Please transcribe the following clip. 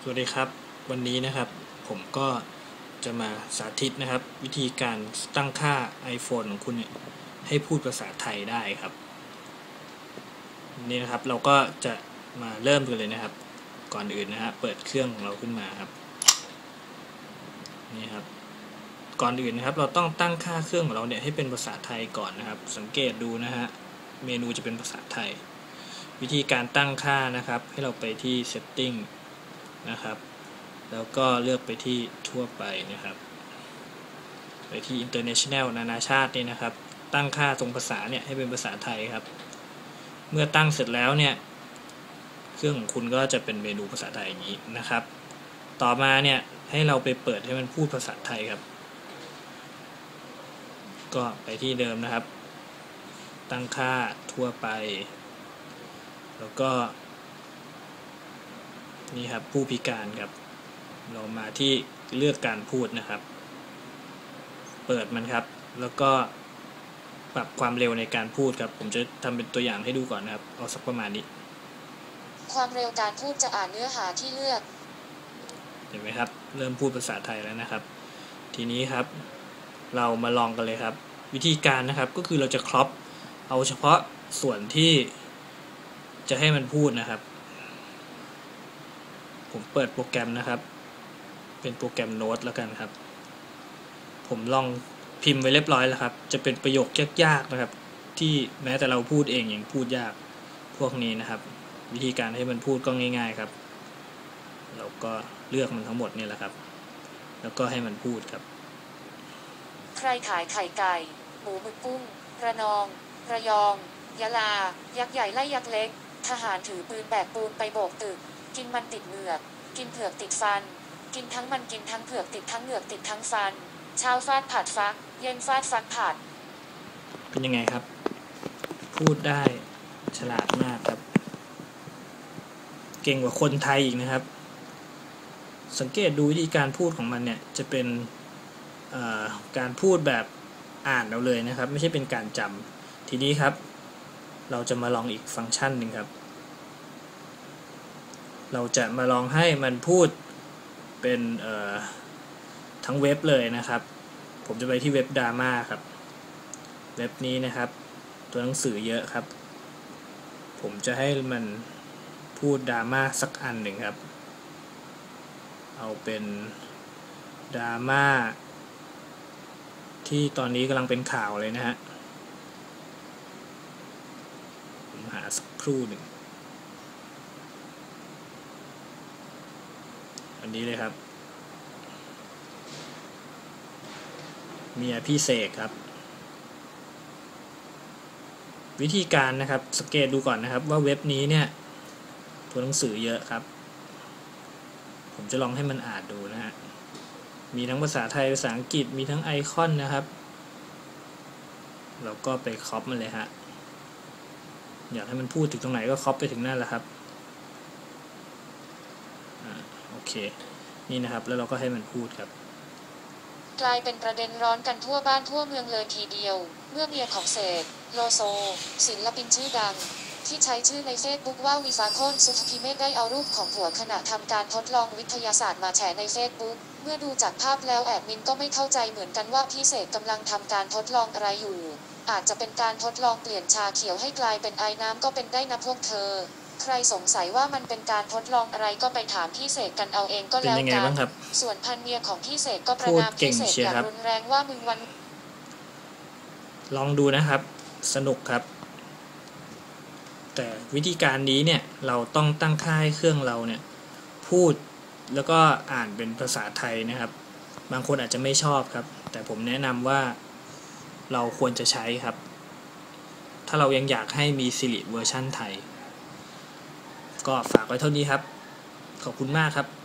สวัสดีครับวันนี้นะครับผมก็จะมาสาธิตนะครับวิธีการตั้งค่า iPhone ของคุณเนี่ยให้พูดภาษาไทยได้ครับนี่นะครับเราก็จะมาเริ่มกันเลยนะครับก่อนอื่นนะฮะเปิดเครื่องของเราขึ้นมาครับนี่ครับก่อนอื่นนะครับเราต้องตั้งค่าเครื่องของเราเนี่ยให้เป็นภาษาไทยก่อนนะครับสังเกตดูนะฮะเมนูจะเป็นภาษาไทยวิธีการตั้งค่านะครับให้เราไปที่ setting นะครับแล้วก็เลือกไปที่ทั่วไปนะครับไปที่ international นานาชาตินี่นะครับตั้งค่าตรงภาษาเนี่ยให้เป็นภาษาไทยครับเมื่อตั้งเสร็จแล้วเนี่ยเครื่องของคุณก็จะเป็นเมนูภาษาไทยอย่างนี้นะครับต่อมาเนี่ยให้เราไปเปิดให้มันพูดภาษาไทยครับก็ไปที่เดิมนะครับตั้งค่าทั่วไปแล้วก็นี่ครับผู้พิการครับเรามาที่เลือกการพูดนะครับเปิดมันครับแล้วก็ปรับความเร็วในการพูดครับผมจะทำเป็นตัวอย่างให้ดูก่อนนะครับเอาสักประมาณนี้ความเร็วการพูดจะอ่านเนื้อหาที่เลือกเห็นไหมครับเริ่มพูดภาษาไทยแล้วนะครับทีนี้ครับเรามาลองกันเลยครับวิธีการนะครับก็คือเราจะครอปเอาเฉพาะส่วนที่จะให้มันพูดนะครับผมเปิดโปรแกรมนะครับเป็นโปรแกรมโน้ตแล้วกันครับผมลองพิมพ์ไว้เรียบร้อยแล้วครับจะเป็นประโยคยากๆนะครับที่แม้แต่เราพูดเองยังพูดยากพวกนี้นะครับวิธีการให้มันพูดก็ง่ายๆครับเราก็เลือกมันทั้งหมดนี่แหละครับแล้วก็ให้มันพูดครับใครขายไข่ไก่หมูหมึกกุ้งระนองระยองยะลายักษ์ใหญ่ไล่ยักษ์เล็กทหารถือปืนแบกปูนไปโบกตึกกินมันติดเหงือกกินเผือกติดฟันกินทั้งมันกินทั้งเผือกติดทั้งเหงือกติดทั้งฟันเช้าฟาดผัดฟักเย็นฟาดฟักผัดเป็นยังไงครับพูดได้ฉลาดมากครับเก่งกว่าคนไทยอีกนะครับสังเกตดูวิธีการพูดของมันเนี่ยจะเป็นการพูดแบบอ่านเอาเลยนะครับไม่ใช่เป็นการจำทีนี้ครับเราจะมาลองอีกฟังก์ชันหนึ่งครับเราจะมาลองให้มันพูดเป็นทั้งเว็บเลยนะครับผมจะไปที่เว็บดราม่าครับเว็บนี้นะครับตัวหนังสือเยอะครับผมจะให้มันพูดดราม่าสักอันหนึ่งครับเอาเป็นดราม่าที่ตอนนี้กำลังเป็นข่าวเลยนะฮะผมหาสักครู่หนึ่งอันนี้เลยครับเมียพี่เสกครับวิธีการนะครับสังเกตดูก่อนนะครับว่าเว็บนี้เนี่ยตัวหนังสือเยอะครับผมจะลองให้มันอ่านดูนะฮะมีทั้งภาษาไทยภาษาอังกฤษมีทั้งไอคอนนะครับเราก็ไปคอปมันเลยฮะอยากให้มันพูดถึงตรงไหนก็คอปไปถึงนั่นแหละครับโอเคนี่นะครับแล้วเราก็ให้มันพูดครับกลายเป็นประเด็นร้อนกันทั่วบ้านทั่วเมืองเลยทีเดียวเมื่อเมียของเสกโลโซศิลปินชื่อดังที่ใช้ชื่อในเฟซบุ๊กว่าวิสาโคนสุภพิเมฆได้เอารูปของผัวขณะทำการทดลองวิทยาศาสตร์มาแฉในเฟซบุ๊กเมื่อดูจากภาพแล้วแอดมินก็ไม่เข้าใจเหมือนกันว่าพี่เสกกำลังทำการทดลองอะไรอยู่อาจจะเป็นการทดลองเปลี่ยนชาเขียวให้กลายเป็นไอน้ำก็เป็นได้นะพวกเธอใครสงสัยว่ามันเป็นการทดลองอะไรก็ไปถามพี่เสกกันเอาเองก็แล้วกันส่วนพันเมียของพี่เสกก็ประณามพี่เสกอย่างรุนแรงว่ามึงวันลองดูนะครับสนุกครับแต่วิธีการนี้เนี่ยเราต้องตั้งค่าให้เครื่องเราเนี่ยพูดแล้วก็อ่านเป็นภาษาไทยนะครับบางคนอาจจะไม่ชอบครับแต่ผมแนะนำว่าเราควรจะใช้ครับถ้าเรายังอยากให้มี Siri เวอร์ชั่นไทยก็ฝากไว้เท่านี้ครับขอบคุณมากครับ